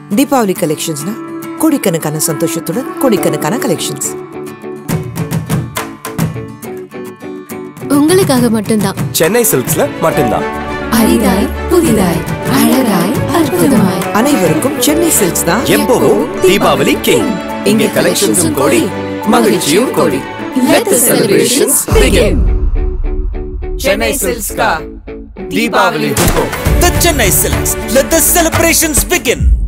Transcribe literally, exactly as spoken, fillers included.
Deepavali collections na kodikkanakana santoshatudan kodikkanakana collections. உங்களுக்காக மட்டும்தான். Chennai Silksல மட்டும்தான். அரிதாய் புதிதாய் அழகாய் அற்புதமாய் அனைவருக்கும் Chennai Silks தான் எப்பவும் தீபாவளி கிங். இங்க collectionsum கோடி மகிழ்ச்சியும் கோடி. Let the celebrations begin. Chennai Silks ka Deepavali huko. The Chennai Silks. Let the celebrations begin.